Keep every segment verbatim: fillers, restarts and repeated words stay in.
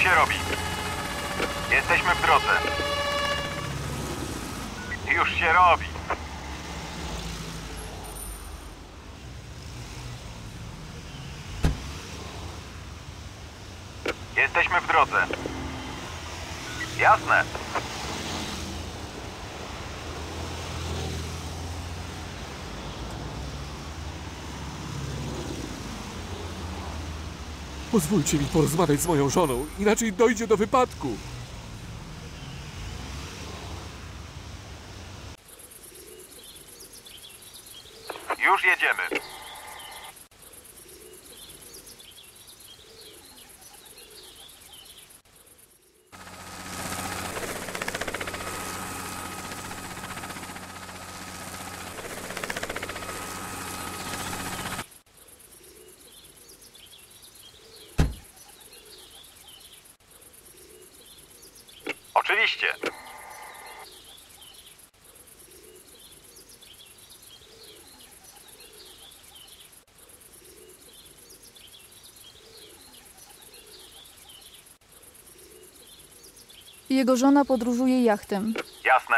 się robi. Jesteśmy w drodze. Już się robi. Jesteśmy w drodze. Jasne. Pozwólcie mi porozmawiać z moją żoną, inaczej dojdzie do wypadku. Już jedziemy. Oczywiście. Jego żona podróżuje jachtem. Jasne.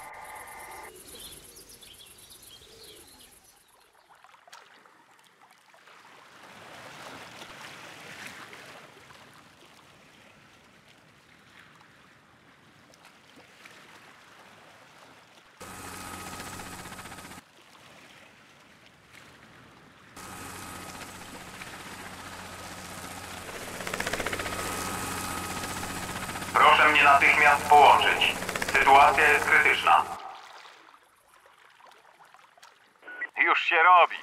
Proszę mnie natychmiast połączyć. Sytuacja jest krytyczna. Już się robi.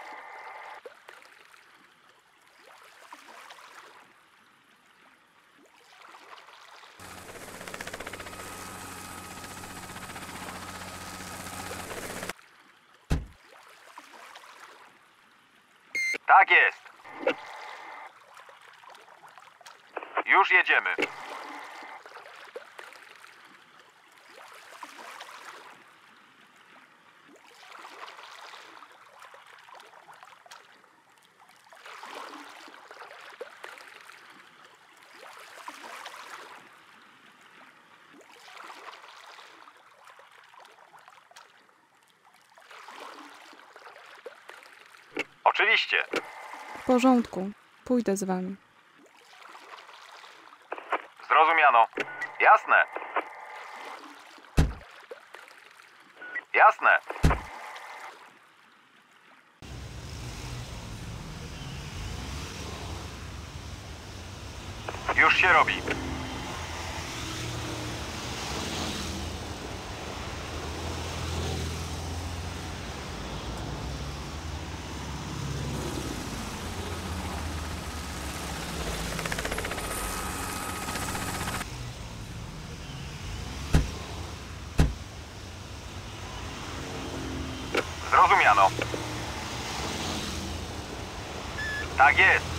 Tak jest. Już jedziemy. Oczywiście. W porządku. Pójdę z wami. Zrozumiano. Jasne. Jasne. Już się robi. Zrozumiano. Tak jest.